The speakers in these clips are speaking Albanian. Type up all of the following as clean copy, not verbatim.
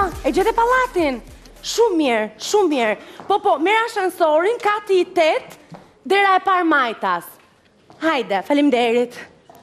e gjete pallatin. Shumë mirë, shumë mirë. Po, merr ashensorin, kati i 8, dera e parë Majtas. Hajde, faleminderit.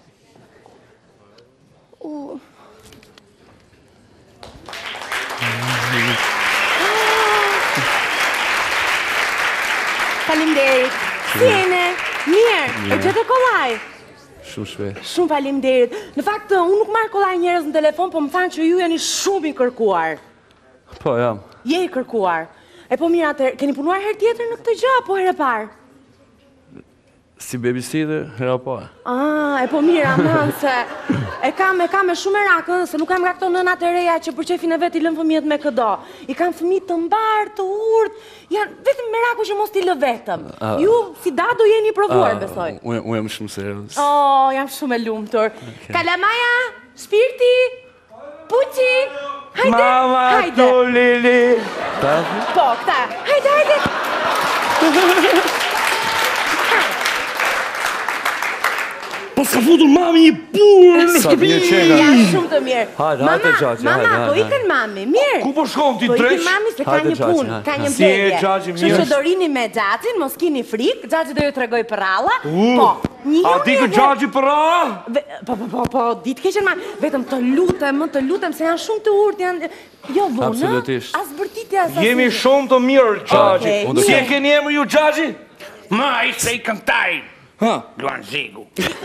Faleminderit. Si jene? Mirë, e gjete kollaj? Shumë shpejt. Shumë faleminderit. Në fakt, unë nuk marr kollaj njerëz në telefon, po më thanë që ju jeni shumë i kërkuar. Po, jam. Je i kërkuar. E po mirë atër, keni punuar herë tjetër në këtë gjë, apo herë e parë? Si babysitter, hera parë. E po mirë, aman, se e kam e shumë merak, se nuk kam nga këto nënat e reja që për qefin e vet i lën fëmijët me këdo. I kam fëmijë të mbarë, të urtë, janë vetëm meraku që mos t'i lë vetëm. Ju, si dado, jeni i provuar, besoj. Unë jam shumë serios. Jam shumë e lumtur. Kalamaja, Shpirti, Puqi, hajde, Mama, hajde. tu Lili. Po, këta, hajde. Po s'ka futur mami një burë në Sa shtëpi. mirë qega. Janë shumë të mirë. Hajde, Gjaxhi, Mama, hajde. po ikën mami, mirë. Ku po shkon ti Po dreq? ikën mami se ka Hajde, një Gjaxhi, punë, hajde. ka një Si e, mbledhje. Gjaxhi, Kështu mirë që është. do rini me Gjaxhin, mos kini frikë, Gjaxhi do ju tregoj për ralla. Po, A di kë Gjaxhi për ra? Po, ditë keqen ma, vetëm të lutem, se janë shumë të urtë, janë, jo vonë, Absolutisht. as bërtitja, as Jemi shumë të mirë, Gjaxhi. Okej, Si e mirë. keni emër ju, Gjaxhi? Ma, ishte i këntari. Luan Zigu.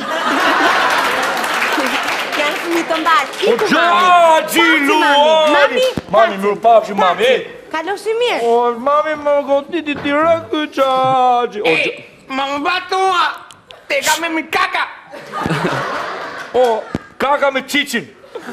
Janë fëmijë të mbarë. O Iku, Gjaxhi, mami. luani. Mami, mirë pafshi, mami. Kaloshi mirë. O, mami, më goditi direkt kë Gjaxhi. Ma më batua. Te ka me mi kaka. O, kaka me qicin.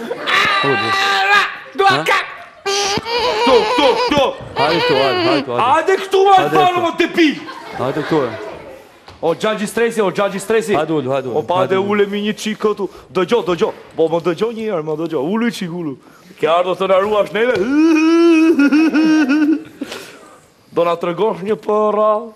Dua kak. Këtu. Hajde këtu. Hajde këtu, ma Hajde panë, këtu. më të pi. Hajde këtu. O, Gjaxhi stresi. Hajde ullu. O, pa dhe ulemi një qik këtu. Dëgjo. Po, më dëgjo një herë, më dëgjo. Ullu i qik, ullu. Kja ardhë të në ruash neve. Do na tregosh një për rallë?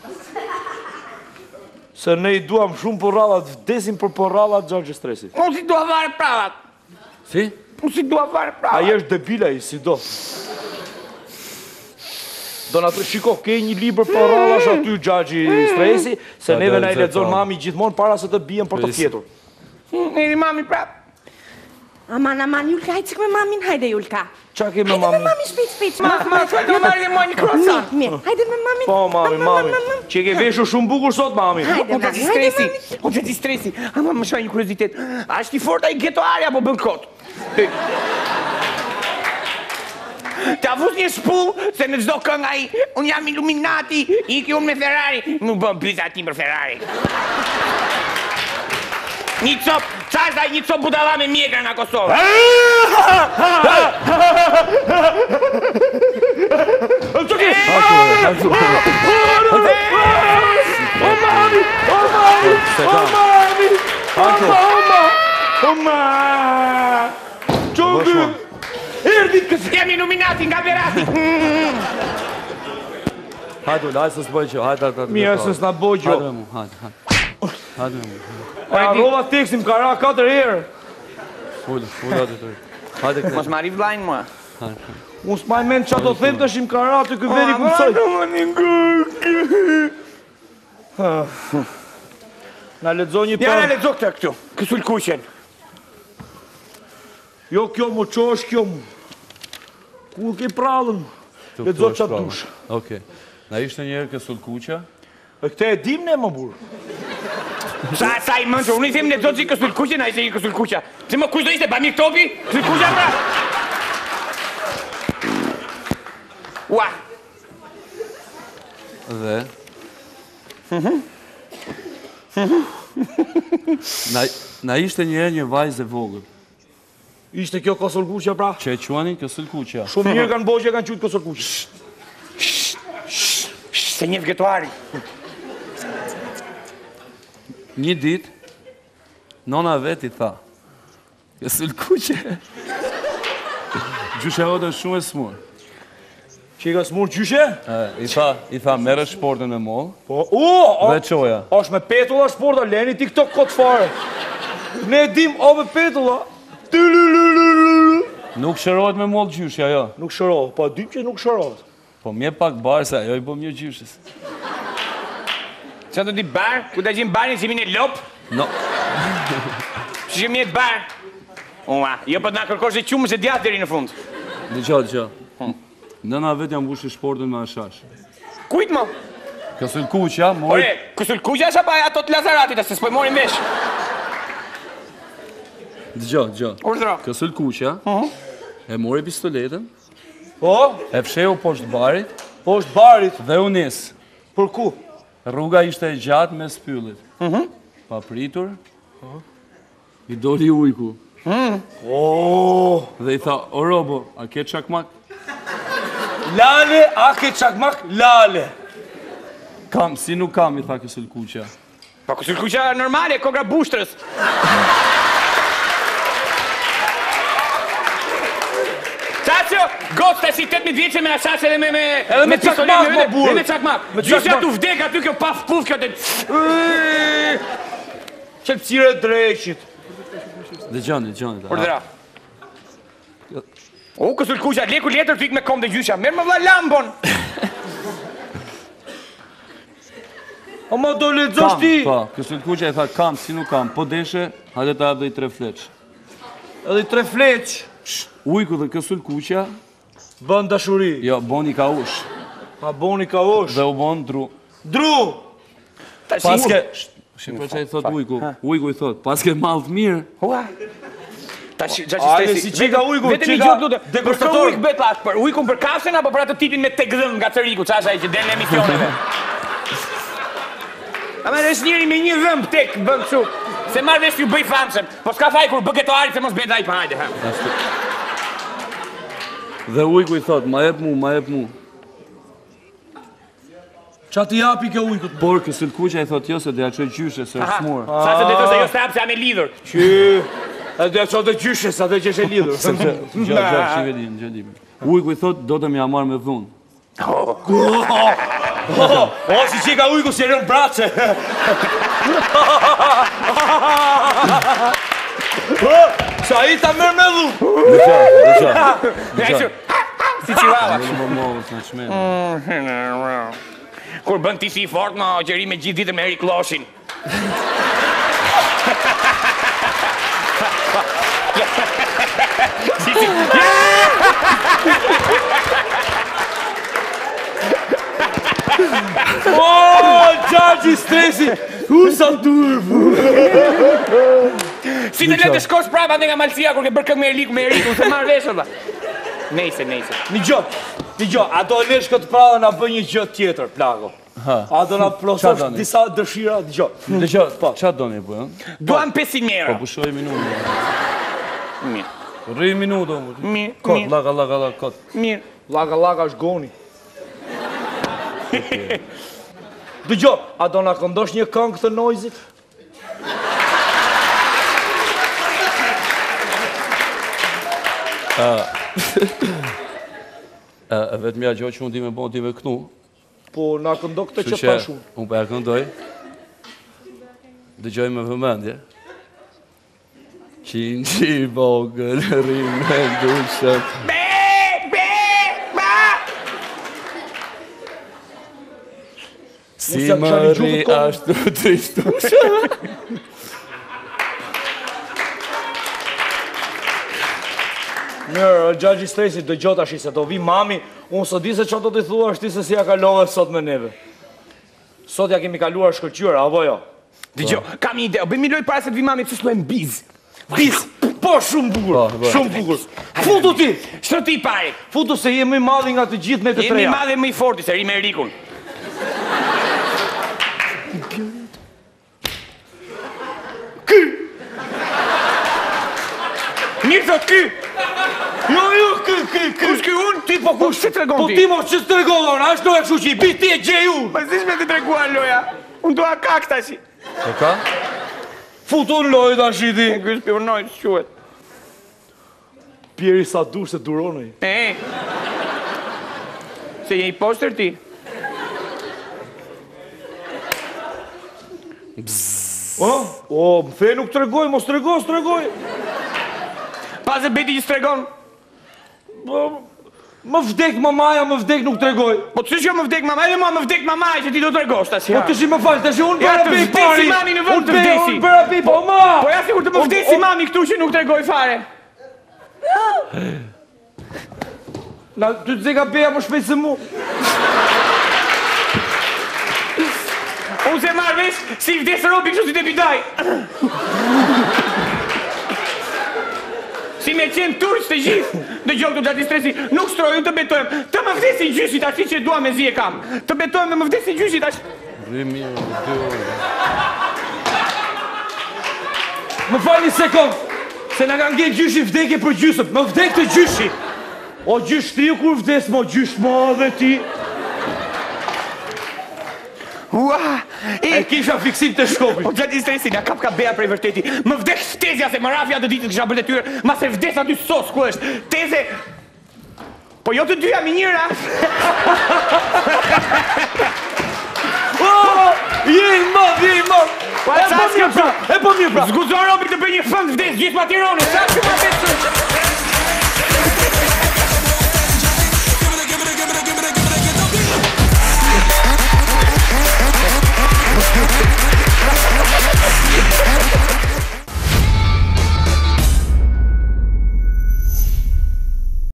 Se ne i duam shumë për rallat, vdesim për rallat, Gjaxhi stresi. Unë si dua fare pravat. Si? Unë si dua fare pravat. Aje është debila i, si do. Do na të shiko, ke një libër për rallash aty, Gjaxhi stresi, se neve na i lexon mami gjithmonë para se të bijem për të fjetur. Iri mami prap. Aman, Julka, hajtë qik me mamin, hajde Julka. Qa ke me Hajde me mami? mami, shpejt. Ma, do marrë dhe moj një krosan. Mirë, hajde me mamin. Po, mami. Që ke veshur shumë bukur sot, mami. Hajde, Unë mami, të hajde, stresi. mami. Unë të stresi. Ama më shoj një kuriozitet. A është i forta i getoari apo bën kot? Të avus një shpull, se në gjdo këng ai, unë jam Illuminati, iki unë me Ferrari. Nuk bën pyza ti për Ferrari. Një cop, qa është një cop budala me mjekra nga Kosovë? Erdit kësë jam Illuminati nga Berati. Hajde ullu, hajde së s'boj që. Hajde. Mija se s'na boj gjo. Hajde me mu, hajde me mu. Rova teksin, ka ra 4 herë. Ullu atë të rritë. Hajde këtë. Mos m'arriv lajnë mua. Unë s'maj men qa do them të shim ka ra të këtë veri ku mësoj. Na ledzo një Ja, për... në ledzo këtë këtu, kësull kushen. Jo kjo mu, qo është kjo mu. Ku ke prallën? Ledzo qa dush. Okej. Na ishte njerë kësull kuqa. E këte e dim ne më burë. Sa i mëndë, unë i them ledzo që i kësull kushen, a i se i kësull kusha. Se më kush do ishte, ba mirë topi, kësull kusha pra. Ua. Dhe? Na ishte njerë një vajzë e vogël. Ishte kjo kësull kuqja pra. Që e quanin kësull kuqa. Shumë njërë kanë bojë që kanë qytë kësull kuqja. Se një vgetuari. Një dit, nona vet i tha, kësull kuqe. Gjushe hodën shumë e smurë. Që i ka smurë gjyshe? I tha, mere shportën me mollë. Po, Dhe qoja. është me petulla shporta, leni ti këto këtë fare. Ne dim, o me petulla. Nuk shërohet me mollë gjyshja, jo. Nuk shërohet, po dim që nuk shërohet. Po mje pak barë, se ajo i bëm një gjyshës. Që të di barë, ku të gjimë barin që mine lopë, No, që që mjetë barë. Ua, jo për të nga kërkosh e qumë se djatë deri në fund. dëgjo. Nëna vetë jam mbushi shportin me ashash. Kujtë mo? Kësull kuqja, mori... Ore, kësull kuqja sa pa ato të Lazaratit, se s'poj morin vesh. Dëgjo. Urdhro. Kësull kuqja, e mori pistoletën, Po, e fsheu poshtë barit, poshtë barit, dhe u nis. për ku? Rruga ishte e gjatë me spyllit. Pa pritur, i doli ujku. Dhe i tha, o robo, a ke çakmak? Lale, a ke çakmak? Lale. Kam, si nuk kam, i tha kësull kuqja. Po kësull kuqja normale, kogra bushtrës. Qacio, gotë të si 18 vjeqe me ashashe dhe me çakmak, mo burë. Dhe me çakmak. Me Gjysja çakmak. tu vdek aty kjo paf puf kjo të... Qepësire dreqit. Dëgjoni. Urdhra. O, kësull kuqja, leku letër t'ik me kom dhe gjysja. Merë më vla lambon. O ma do lexosh ti. Po, kësull kuqja i tha, kam, si nuk kam, po deshe, hajde ta dhe i 3 fleç. Edhe i 3 fleq. Ujku dhe kësull kuqja, Bën dashuri. jo, boni ka ush, Ma boni ka osh. dhe u bon dru. Dru. Paske, shqipër që i thot ujku i thot, paske malë të mirë, Ua. Ta që Ajde, si qika ujku, vetëm i qika gjotë lutë. Për degustator. ujk bet lash, për ujkun për kafshën apo për atë tipin me tegdhëm nga Cëriku, qa shaj që den në emisioneve. Ama është njëri me një dhëmb tek bën kështu. Se marrë vesh ju bëj famshëm. Po s'ka faj kur bëgetoari se mos bëhet ai pa hajde. dhe ujku i thot, ma jep mu. Qa ti japi kjo ujkut? Por kësull kuqja i thot, jo, se dhe ja qoj gjyshe, se është smurë. Sa se deto se jo stap se jam e lidhur. Qy. E dhe qo të gjyshe, sa dhe që është e lidhur. Gjatë, ujku i thot, do të m'ja marrë me dhunë. O, si qika ujku si e rënë brace. Sa i ta mërë me dhu. Dëgjo. Si qivava. Kur bën ti si i fort ma gjeri me gjithë ditën me Erik Loshin. O, Gjaxhi stresi. Ku sa durë. Si të letë shkosh prapa nga Malësia kur ke bërë këngë me Eriku, se marrë veshë dhe. Nejse. Një gjo, a do lesh këtë prallë na bë një gjë tjetër, plago. A do na plososh doni? disa dëshira, Dëgjo, qa do një bëjën? Duam 500 Po euro. pushoj minutë. Mirë. Rri minutë, Mirë. kot, laka, kot. Mirë. Laga është goni. Dëgjo, a do na këndosh një këngë të Noizit? Vetë mja gjo që unë di me bon t'i me kënu. Po na këndo këtë që Që ta shumë. unë pa ja këndoj. Dëgjoj me vëmendje. Qinqi vogël rime dushëm. Si jam më qani rri gjuhë të ashtu tristushëm. Mirë, Gjaxhi stresi, dëgjo tash se do vi mami, unë së di se që do t'i thua është ti se si ja kalove sot me neve. Sot ja kemi kaluar shkëlqyra, apo jo? Dëgjo, kam një ide, bëjmë një lojë para se të vi mami, pëse s'luajmë biz. Biz! Po, shumë bukur, shumë bukur. Futu ti! Shto ti pari, Futu se jemi madhi nga të gjithë ne të jemi treja. madhe më i forti, se ri me Erikun. Mirë thot ky! Jo, kë. Kush ky unë? Ti po kush që të regon Po ti? ti mo që të regova, në ashtu e kështu që i bi ti e gjej unë. Ma zish me të treguar loja. Unë doa kak tash. E ka? Futu në lojë të ashtu ti. Ky spionoj, quhet. Pjeri sa dur se duronoj. Se je i poster ti? O, më the nuk të regoj, mos të regoj, Pas e beti që s'tregon. Më vdek mamaja, më vdek nuk tregoj. Po ç'është që më vdek mama, edhe mua më vdek mamaj që ti do t'rregosh tash. Po ti më fal, tash unë Ja, bëra të bi vdesi pari. mami në vend të vdesi. Unë bëra bi, po ma. Po ja sigur të më vdesi mami këtu që nuk tregoj fare. Na ty të zeka beja më shpejt se mu. Unë se marrë vesh si vdes robi kështu si te bidaj. Si me qenë turq të gjithë, dhe gjokë të gjatë i stresi, nuk strojnë të betojmë, të më vdesi gjyshit ashti që dua me zi e kam. Të betojmë dhe më vdesi gjyshit ashtë. Rimi, 2 orë. Më fal një sekond, se na kanë ngel gjyshi vdekje për gjysëm, më vdek të gjyshi. O gjysh ti kur vdes, mo gjysh ma dhe ti. Ua, E kisha fiksim të shkopit. O gjatë i stresi, nga kap ka beja prej vërteti, më vdek shtezja se më rafja të ditët kisha bërë të tyre, ma se vdes aty sos ku është, teze... Po jo të dyja mi njëra. Je i madh. Po e po mirë pra. E po mirë pra. Zguzon robi të bëj një fënd vdes gjithë ma Tiranës, sa që ma